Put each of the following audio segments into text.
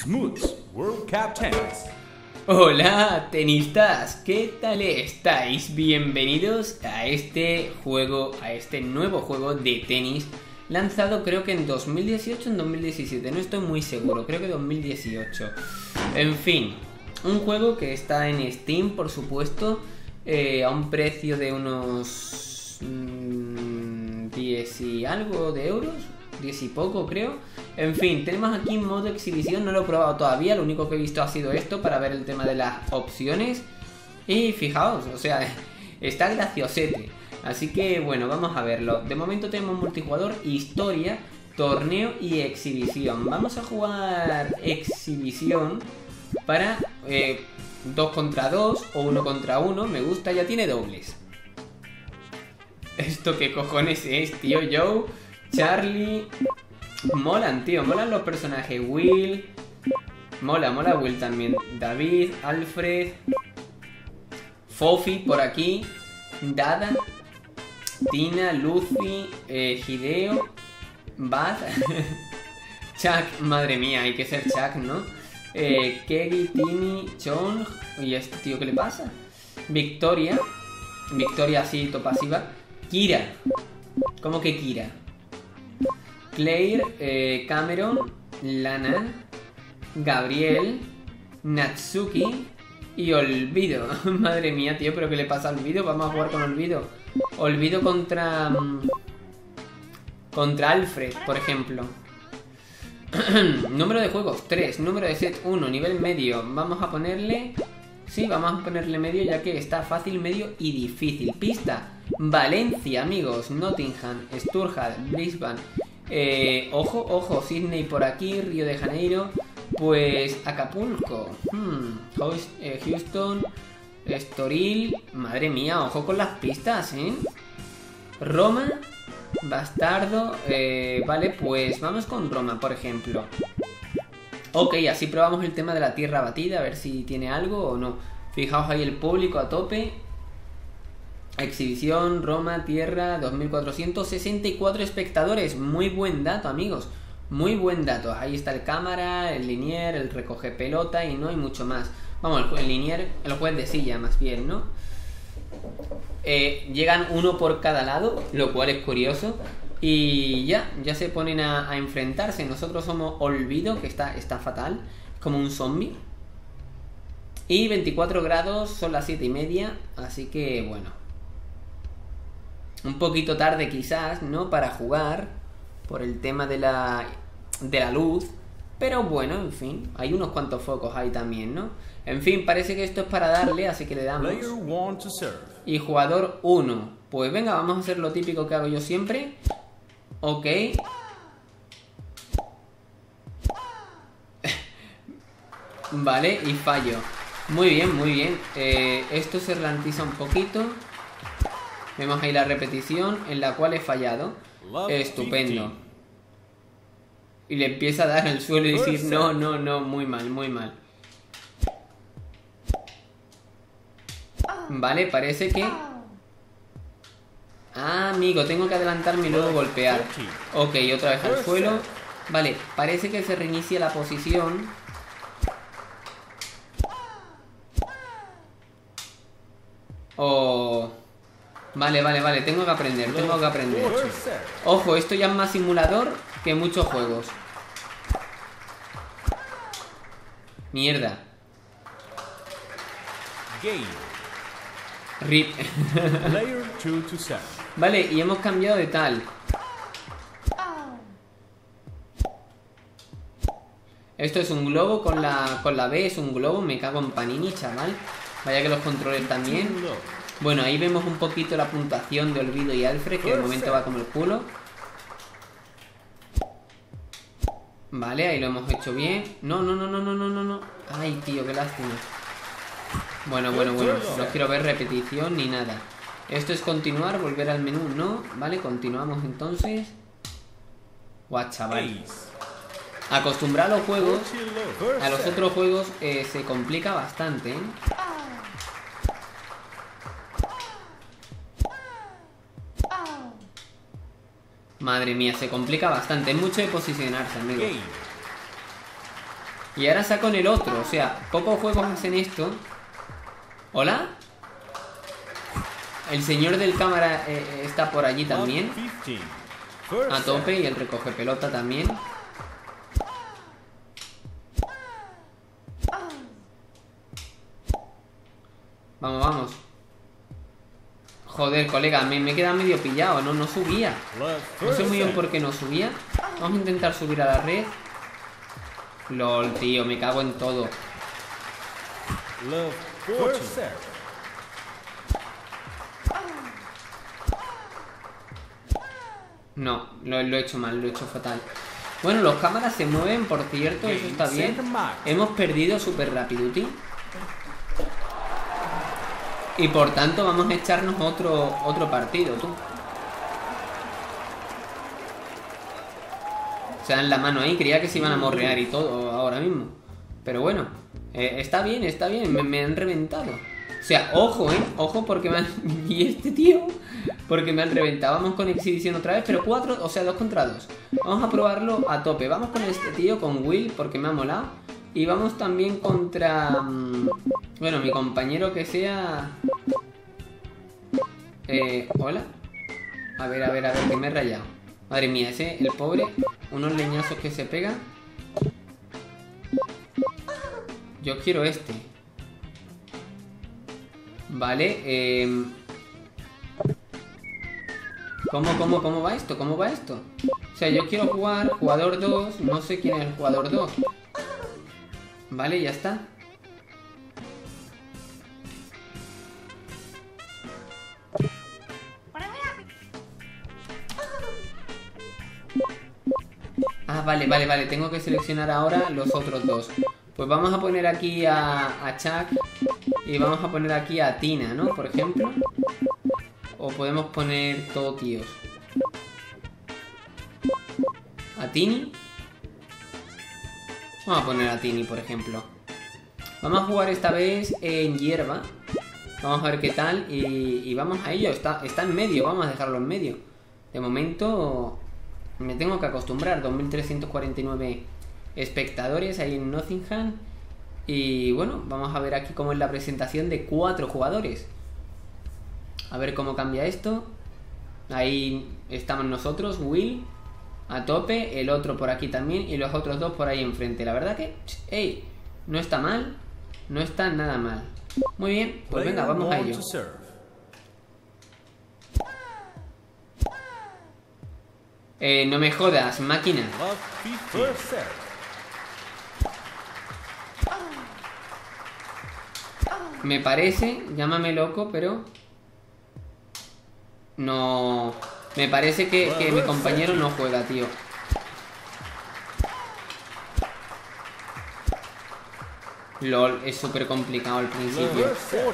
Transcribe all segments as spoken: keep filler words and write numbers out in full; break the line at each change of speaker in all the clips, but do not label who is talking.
Smoots World Cup Tennis.
Hola tenistas, ¿qué tal estáis? Bienvenidos a este juego, a este nuevo juego de tenis lanzado creo que en dos mil dieciocho o en dos mil diecisiete, no estoy muy seguro, creo que dos mil dieciocho. En fin, un juego que está en Steam, por supuesto, eh, a un precio de unos mmm, diez y algo de euros, diez y poco creo. En fin, tenemos aquí modo exhibición, no lo he probado todavía, lo único que he visto ha sido esto para ver el tema de las opciones. Y fijaos, o sea, está graciosete. Así que bueno, vamos a verlo. De momento tenemos multijugador, historia, torneo y exhibición. Vamos a jugar exhibición para eh, dos contra dos o uno contra uno. Me gusta, ya tiene dobles. ¿Esto qué cojones es, tío? Joe, Charlie... Molan, tío, molan los personajes. Will, mola, mola Will también. David, Alfred, Fofi por aquí, Dada, Tina, Lucy, eh, Hideo, Bad, Chuck, madre mía, hay que ser Chuck, ¿no? Eh, Kegi, Tini, Chong, y este tío, ¿qué le pasa? Victoria, Victoria así, topasiva. Kira, ¿cómo que Kira? Claire, eh, Cameron, Lana, Gabriel, Natsuki y Olvido. Madre mía, tío, ¿pero qué le pasa a Olvido? Vamos a jugar con Olvido. Olvido contra... Contra Alfred, por ejemplo. Número de juegos, tres. Número de set, uno. Nivel medio. Vamos a ponerle... Sí, vamos a ponerle medio ya que está fácil, medio y difícil. Pista, Valencia, amigos. Nottingham, Sturham, Brisbane... Eh, ojo, ojo, Sydney por aquí, Río de Janeiro, pues Acapulco, hmm, Houston, Estoril, madre mía, ojo con las pistas, ¿eh? Roma, Bastardo, eh, vale, pues vamos con Roma, por ejemplo. Ok, así probamos el tema de la tierra batida, a ver si tiene algo o no. Fijaos ahí el público a tope. Exhibición, Roma, tierra, dos mil cuatrocientos sesenta y cuatro espectadores. Muy buen dato, amigos. Muy buen dato. Ahí está el cámara, el linier, el recoge pelota y no hay mucho más. Vamos, el, el linier, el juez de silla más bien, ¿no? Eh, llegan uno por cada lado, lo cual es curioso. Y ya, ya se ponen a, a enfrentarse. Nosotros somos Olvido, que está, está fatal, como un zombie. Y veinticuatro grados, son las siete y media, así que bueno. Un poquito tarde quizás, ¿no? Para jugar, por el tema de la, de la luz. Pero bueno, en fin, hay unos cuantos focos ahí también, ¿no? En fin, parece que esto es para darle, así que le damos. Y jugador uno. Pues venga, vamos a hacer lo típico que hago yo siempre. Ok. Vale, y fallo. Muy bien, muy bien. Eh, esto se ralentiza un poquito. Vemos ahí la repetición en la cual he fallado. Estupendo. Y le empieza a dar el suelo y decir no, no, no, muy mal, muy mal. Vale, parece que... Ah, amigo, tengo que adelantarme y luego golpear. Ok, otra vez al suelo. Vale, parece que se reinicia la posición. Oh... Vale, vale, vale, tengo que aprender, tengo que aprender. Ojo, esto ya es más simulador que muchos juegos. Mierda. Rip. Vale, y hemos cambiado de tal. Esto es un globo con la, con la B, es un globo, me cago en Panini, chaval. Vaya que los controles también. Bueno, ahí vemos un poquito la puntuación de Olvido y Alfred, que de momento va como el culo. Vale, ahí lo hemos hecho bien. No, no, no, no, no, no, no, no. Ay, tío, qué lástima. Bueno, bueno, bueno, no quiero ver repetición ni nada. Esto es continuar, volver al menú, ¿no? Vale, continuamos entonces. Guau, chaval. Acostumbrar a los juegos, a los otros juegos eh, se complica bastante, ¿eh? Madre mía, se complica bastante. Es mucho de posicionarse, amigo. Y ahora saco en el otro. O sea, pocos juegos hacen esto. ¿Hola? El señor del cámara eh, está por allí también. A tope. Y el recoge pelota también. Vamos, vamos. Joder, colega, me, me he quedado medio pillado. No, no subía. No sé muy bien por qué no subía. Vamos a intentar subir a la red. LOL, tío, me cago en todo. No, lo, lo he hecho mal, lo he hecho fatal. Bueno, los cámaras se mueven, por cierto, eso está bien. Hemos perdido Super Rapiduty. Y por tanto vamos a echarnos otro, otro partido, tú. Se dan la mano ahí, creía que se iban a morrear y todo ahora mismo. Pero bueno, eh, está bien, está bien, me, me han reventado. O sea, ojo, eh, ojo porque me han... Y este tío, porque me han reventado. Vamos con exhibición otra vez, pero cuatro, o sea, dos contra dos. Vamos a probarlo a tope. Vamos con este tío, con Will, porque me ha molado. Y vamos también contra... Bueno, mi compañero que sea... Eh, ¿hola? A ver, a ver, a ver, que me he rayado. Madre mía, ese, el pobre, unos leñazos que se pega. Yo quiero este. Vale, eh... ¿Cómo, cómo, cómo va esto? ¿Cómo va esto? O sea, yo quiero jugar jugador dos, no sé quién es el jugador dos. Vale, ya está. Ah, vale, vale, vale. Tengo que seleccionar ahora los otros dos. Pues vamos a poner aquí a, a Chuck. Y vamos a poner aquí a Tina, ¿no? Por ejemplo. O podemos poner todo tíos. A Tini. Vamos a poner a Tini, por ejemplo. Vamos a jugar esta vez en hierba. Vamos a ver qué tal. Y, y vamos a ello. Está, está en medio. Vamos a dejarlo en medio. De momento me tengo que acostumbrar. dos mil trescientos cuarenta y nueve espectadores ahí en Nottingham. Y bueno, vamos a ver aquí cómo es la presentación de cuatro jugadores. A ver cómo cambia esto. Ahí estamos nosotros, Will a tope, el otro por aquí también y los otros dos por ahí enfrente. La verdad que, hey, no está mal, no está nada mal. Muy bien, pues venga, vamos a ello. Eh, no me jodas, máquina. Me parece, llámame loco, pero... No... Me parece que, que mi compañero no juega, tío. LOL, es súper complicado al principio.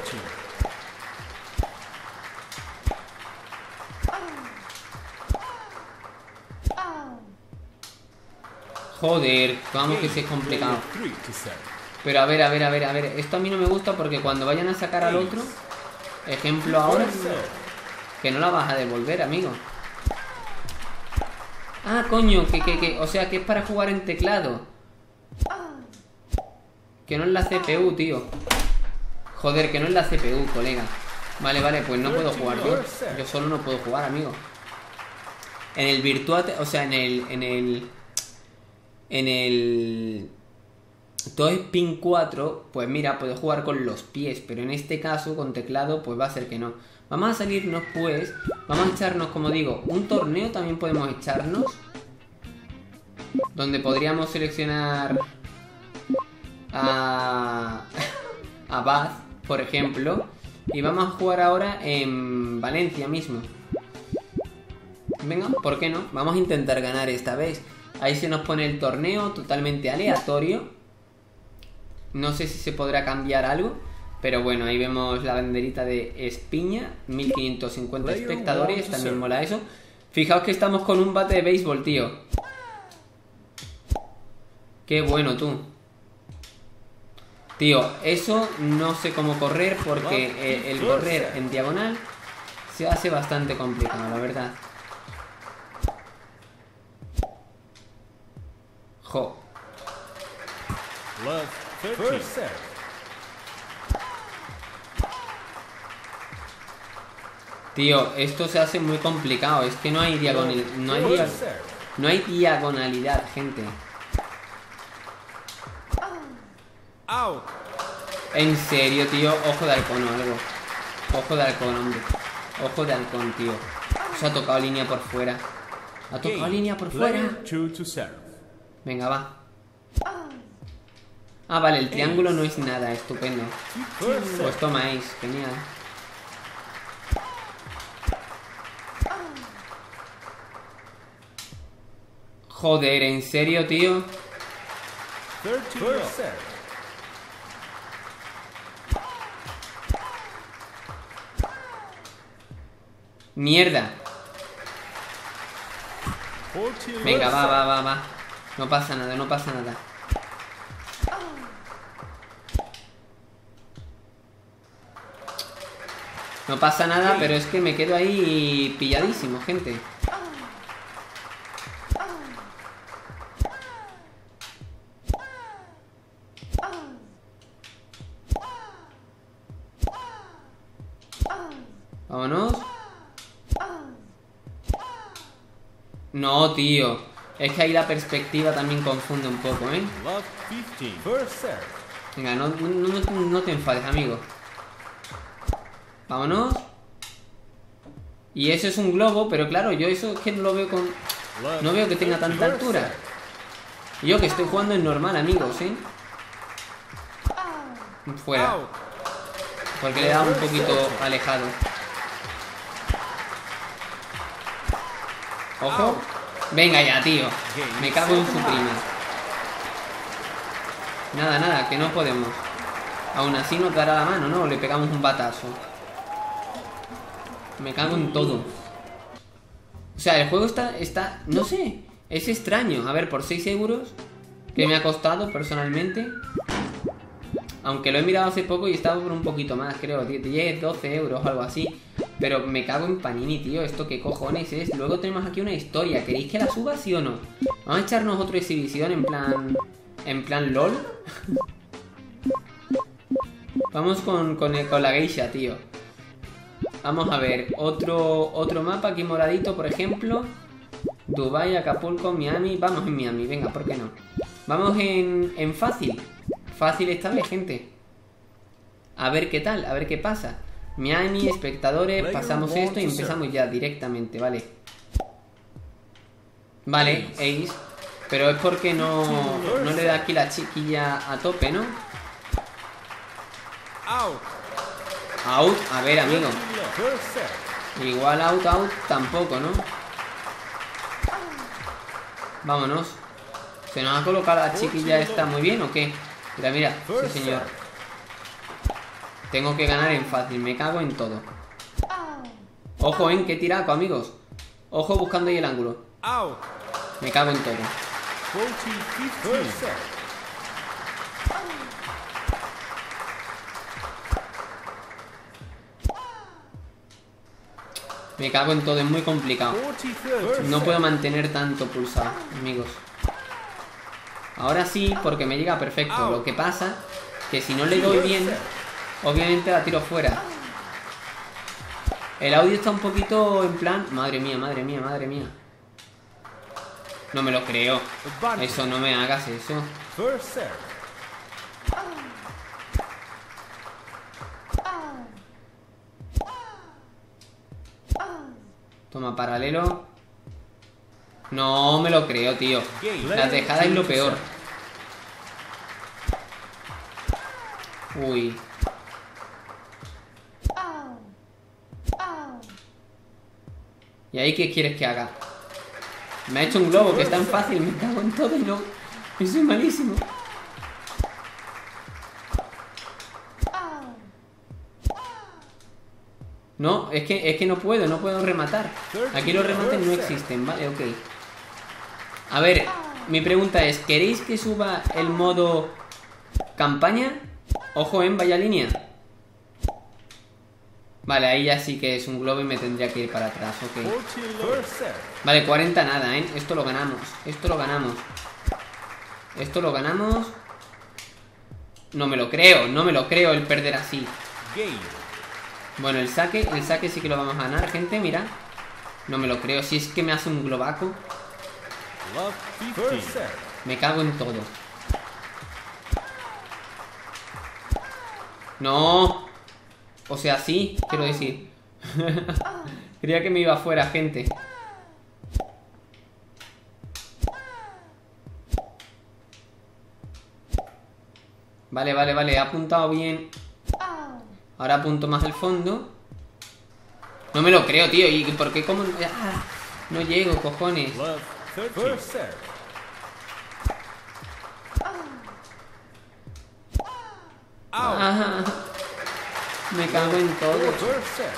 Joder, vamos que sí es complicado. Pero a ver, a ver, a ver, a ver. Esto a mí no me gusta porque cuando vayan a sacar al otro, ejemplo ahora, que no la vas a devolver, amigo. Ah, coño, que, que, que, o sea, que es para jugar en teclado. Que no es la C P U, tío. Joder, que no es la C P U, colega. Vale, vale, pues no puedo jugar yo. Yo solo no puedo jugar, amigo. En el Virtua, o sea, en el... En el... En el... Toespin cuatro, pues mira, puedo jugar con los pies. Pero en este caso, con teclado, pues va a ser que no. Vamos a salirnos, pues. Vamos a echarnos, como digo, un torneo también podemos echarnos. Donde podríamos seleccionar... A... A Bath, por ejemplo. Y vamos a jugar ahora en Valencia mismo. Venga, ¿por qué no? Vamos a intentar ganar esta vez. Ahí se nos pone el torneo totalmente aleatorio. No sé si se podrá cambiar algo, pero bueno, ahí vemos la banderita de Espiña. mil quinientos cincuenta espectadores, también mola eso. Fijaos que estamos con un bate de béisbol, tío. Qué bueno, tú. Tío, eso no sé cómo correr porque eh, el correr en diagonal se hace bastante complicado, la verdad. Jo.
Love first serve.
Tío, esto se hace muy complicado. Es que no hay diagonal, no hay, dia no hay diagonalidad, gente.
Out.
En serio, tío. Ojo de halcón o algo. Ojo de halcón, hombre. Ojo de halcón, tío. Se ha tocado línea por fuera. Ha tocado línea por fuera. Venga, va. Ah, vale, el triángulo no es nada. Estupendo. Pues tomáis. Genial. Joder, ¿en serio, tío? Mierda. Venga, va, va, va, va. No pasa nada, no pasa nada. No pasa nada, pero es que me quedo ahí pilladísimo, gente. Vámonos. No, tío. Es que ahí la perspectiva también confunde un poco, ¿eh? Venga, no, no, no, no te enfades, amigo. Vámonos. Y eso es un globo, pero claro, yo eso es que no lo veo con... No veo que tenga tanta altura. Y yo que estoy jugando en normal, amigos, ¿eh? Fuera. Porque le he dado un poquito alejado. Ojo. Venga ya, tío. Me cago en su prima. Nada, nada, que no podemos. Aún así nos dará la mano, ¿no? Le pegamos un batazo. Me cago en todo. O sea, el juego está... está no sé. Es extraño. A ver, por seis euros que me ha costado personalmente. Aunque lo he mirado hace poco y estaba por un poquito más, creo. diez, doce euros o algo así. Pero me cago en Panini, tío. ¿Esto qué cojones es? Luego tenemos aquí una historia. ¿Queréis que la suba, sí o no? Vamos a echarnos otra exhibición en plan... En plan LOL. Vamos con, con, el, con la geisha, tío. Vamos a ver. Otro, otro mapa aquí moradito, por ejemplo. Dubai, Acapulco, Miami. Vamos en Miami, venga, ¿por qué no? Vamos en, en fácil. Fácil esta vez, gente. A ver qué tal, a ver qué pasa. Miami, espectadores, pasamos esto y empezamos ya directamente, vale. Vale, Ace. Pero es porque no, no le da aquí la chiquilla a tope, ¿no? Out, a ver, amigo. Igual out, out tampoco, ¿no? Vámonos. ¿Se nos ha colocado la chiquilla esta muy bien o qué? Mira, mira, sí señor. Tengo que ganar en fácil, me cago en todo. Ojo, en qué tiraco, amigos. Ojo buscando ahí el ángulo. Me cago en todo. Me cago en todo, es muy complicado. No puedo mantener tanto pulsado, amigos. Ahora sí, porque me llega perfecto. Lo que pasa que si no le doy bien, obviamente la tiro fuera. El audio está un poquito en plan... Madre mía, madre mía, madre mía. No me lo creo. Eso, no me hagas eso. Toma, paralelo. No me lo creo, tío. Las dejadas es lo peor. Uy. ¿Y ahí qué quieres que haga? Me ha hecho un globo que es tan fácil. Me cago en todo y no... Y soy malísimo. No, es que, es que no puedo, no puedo rematar. Aquí los remates no existen, vale, ok. A ver, mi pregunta es, ¿queréis que suba el modo campaña? Ojo, en vaya línea. Vale, ahí ya sí que es un globo y me tendría que ir para atrás, ok. Vale, cuarenta nada, ¿eh? Esto lo ganamos, esto lo ganamos. Esto lo ganamos. No me lo creo, no me lo creo el perder así.
Game.
Bueno, el saque, el saque sí que lo vamos a ganar, gente, mira. No me lo creo, si es que me hace un globaco.
First set.
Me cago en todo. No. O sea, sí, quiero decir. Creía que me iba afuera, gente. Vale, vale, vale, he apuntado bien. Ahora apunto más al fondo. No me lo creo, tío. ¿Y por qué como ah, no llego, cojones?
First set.
Ah, me cago en todo.
First set.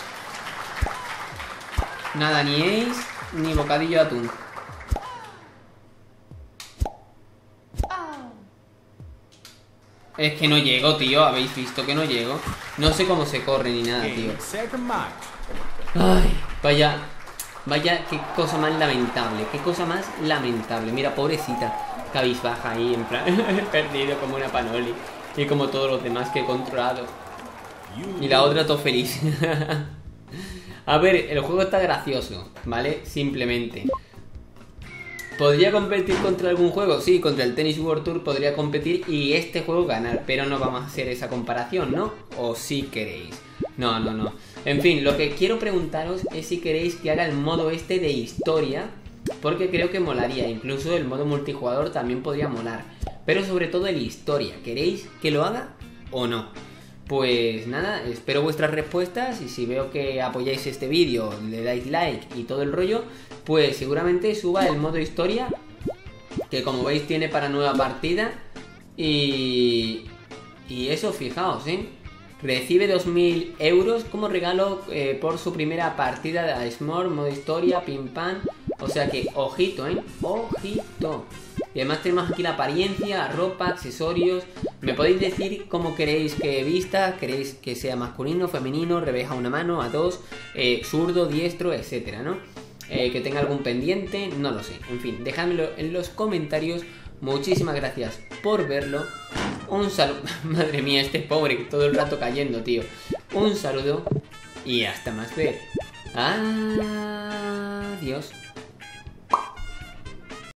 Nada, ni ace, ni bocadillo de atún. Es que no llego, tío. Habéis visto que no llego. No sé cómo se corre ni nada, tío.
Second match.
Ay, vaya. Vaya, qué cosa más lamentable. Qué cosa más lamentable. Mira, pobrecita. Cabizbaja ahí, en plan. Perdido como una panoli. Y como todos los demás que he controlado. Y la otra todo feliz. A ver, el juego está gracioso, ¿vale? Simplemente. ¿Podría competir contra algún juego? Sí, contra el Tennis World Tour podría competir y este juego ganar. Pero no vamos a hacer esa comparación, ¿no? O si queréis. No, no, no. En fin, lo que quiero preguntaros es si queréis que haga el modo este de historia. Porque creo que molaría. Incluso el modo multijugador también podría molar. Pero sobre todo el historia. ¿Queréis que lo haga o no? Pues nada, espero vuestras respuestas y si veo que apoyáis este vídeo, le dais like y todo el rollo, pues seguramente suba el modo historia, que como veis tiene para nueva partida y, y eso, fijaos, ¿eh? Recibe dos mil euros como regalo eh, por su primera partida de Small, modo historia, pim pam, o sea que ojito, ¿eh? Ojito. Y además tenemos aquí la apariencia, ropa, accesorios. Me podéis decir cómo queréis que vista. ¿Queréis que sea masculino, femenino, revés a una mano, a dos, eh, zurdo, diestro, etcétera, ¿no? Eh, que tenga algún pendiente, no lo sé. En fin, dejadmelo en los comentarios. Muchísimas gracias por verlo. Un saludo. Madre mía, este pobre que todo el rato cayendo, tío. Un saludo y hasta más ver. Adiós.